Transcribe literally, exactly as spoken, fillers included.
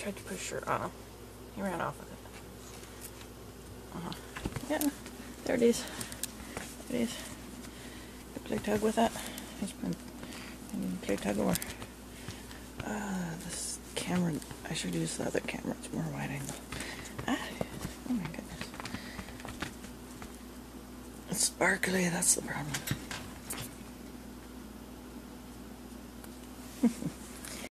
tried to push her. Oh, he ran off with it. Uh-huh. Yeah, there it is. There it is. Play tug with that. He's been play tug or uh, this camera. I should use the other camera. It's more wide angle. Ah, oh my goodness. It's sparkly. That's the problem.